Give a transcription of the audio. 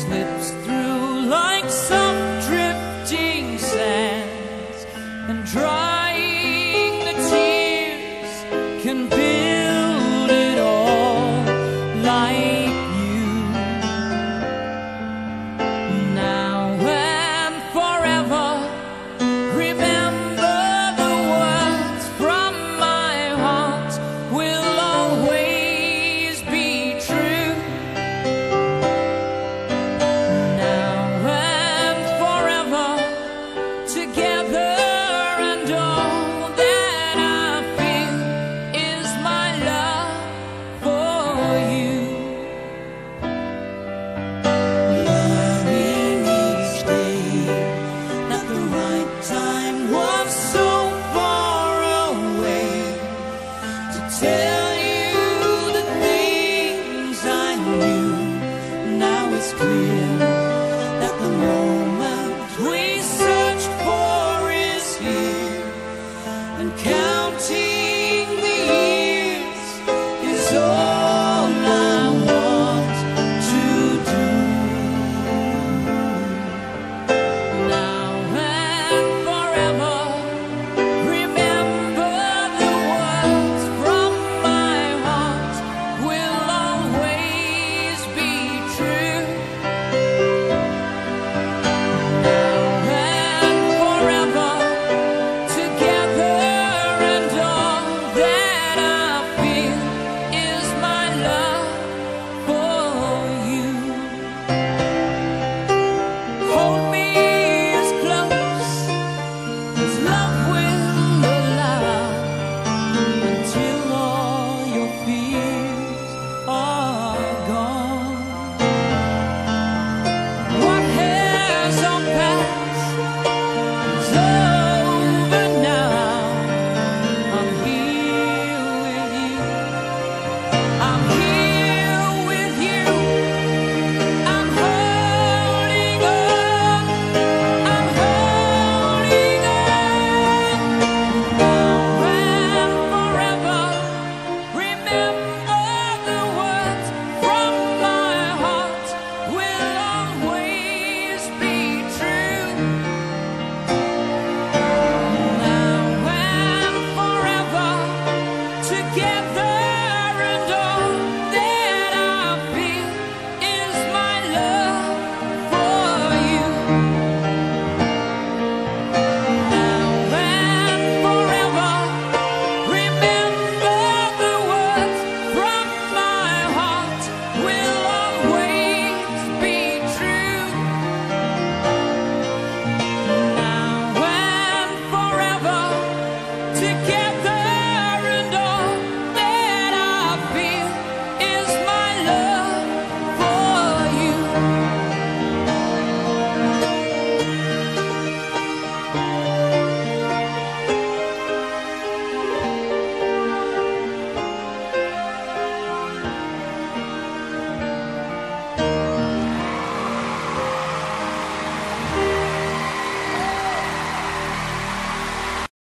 slips through like soft drifting sands, and drying the tears can build it all like you. Now and forever, remember the words from my heart will always be true. Now and forever, together, and all that I feel is my love for you. Learning each day that the right time was so far away to tell you the things I knew. Now it's clear that the moment we searched for is here, and counting the years is all I want to do. Now and forever, remember the words from my heart will always be true. Now and forever, together, and all that I feel is my love for you. Hold me as close as love will allow, until all your fears are gone. What has all passed is over now. I'm here with you. I'm here with you. I'm holding on. I'm holding on. Now and forever, remember the words from my heart will always be true. Now and forever, together,